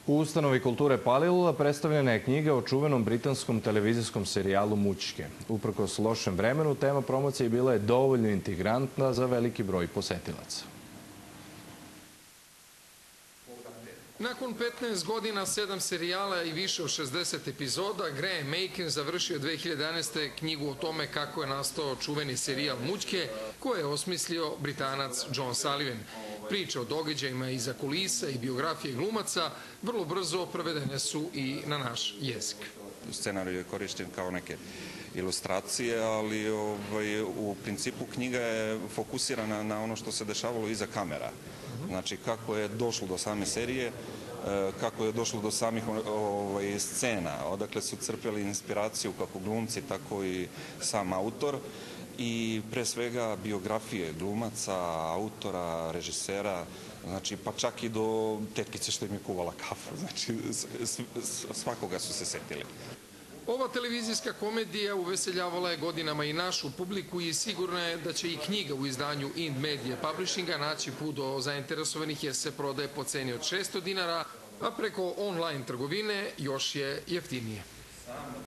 U ustanovi kulture Palilula predstavljena je knjiga o čuvenom britanskom televizijskom serijalu Mućke. Uprkos lošem vremenu, tema promocije bila je dovoljno integrantna za veliki broj posetilaca. Nakon 15 godina, 7 serijala i više od 60 epizoda, Graham Makin završio 2011. knjigu o tome kako je nastao čuveni serijal Mućke, koje je osmislio Britanac John Sullivan. Priče o događajima iza kulisa i biografije glumaca vrlo brzo prevedene su i na naš jezik. Scenarij je korišten kao neke ilustracije, ali u principu knjiga je fokusirana na ono što se dešavalo iza kamera. Znači, kako je došlo do same serije, kako je došlo do samih scena, odakle su crpeli inspiraciju kako glumci, tako i sam autor i pre svega biografije glumaca, autora, režisera, znači pa čak i do tetkice što im je kuvala kafu, znači svakoga su se setili. Ova televizijska komedija uveseljavala je godinama i našu publiku i sigurno je da će i knjiga u izdanju Ind Media Publishinga naći put do zainteresovanih jer se prodaje po ceni od 600 dinara, a preko online trgovine još je jeftinije.